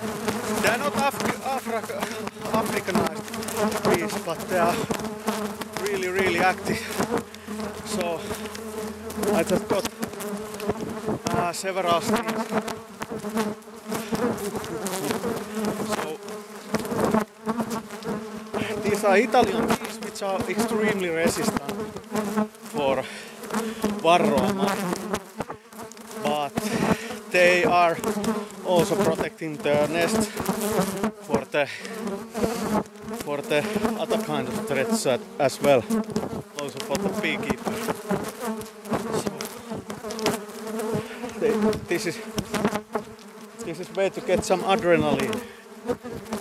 They are not Africanized bees, but they are really active. So I just got several stings. So these are Italian bees which are extremely resistant for varroa, but they are also protecting the nest for the other kind of threats as well, also for the beekeeper. So this is way to get some adrenaline.